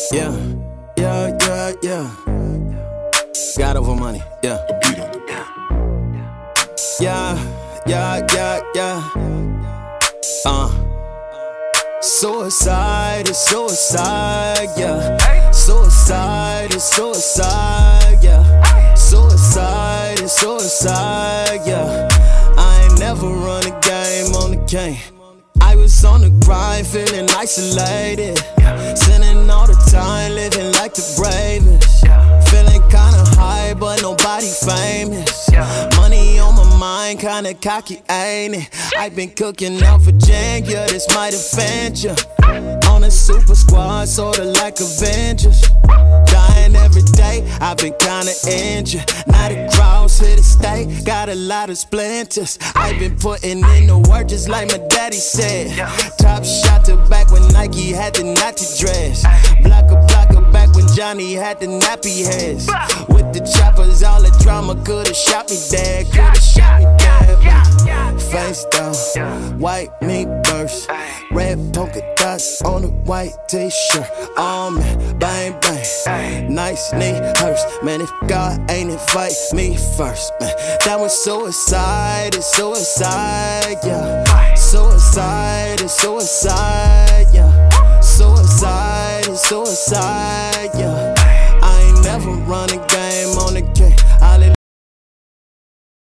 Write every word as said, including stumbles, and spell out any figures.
Yeah, yeah, yeah, yeah. Got over money, yeah. Yeah, yeah, yeah, yeah. Uh. Suicide is suicide, yeah. Suicide is suicide, yeah. Suicide is suicide, yeah. I ain't never run a game on the game. I was on the grind, feeling isolated. Sinning all the time, living like the bravest. Feeling kinda high, but nobody famous. Money on my mind, kinda cocky, ain't it? I've been cooking out for Virginia, this might offend ya. On a super squad, sorta like Avengers. Dying every day, I've been kinda injured. Now the crowds hit the state, got a lot of splinters. I've been putting in the work just like my daddy said. Top shot to back when Nike had the Nazi dress. Blocker, blocker back when Johnny had the nappy heads. With the choppers, all the drama could've shot me dead. Could've shot me dead. Face down, white meat burst. Red polka dots on a white t-shirt. Oh man, bang bang, nice knee hurts. Man, if God ain't invite me first, man, that was suicide, it's suicide, yeah. Suicide is suicide, yeah. Suicide is suicide, yeah. I ain't never run a game on the game.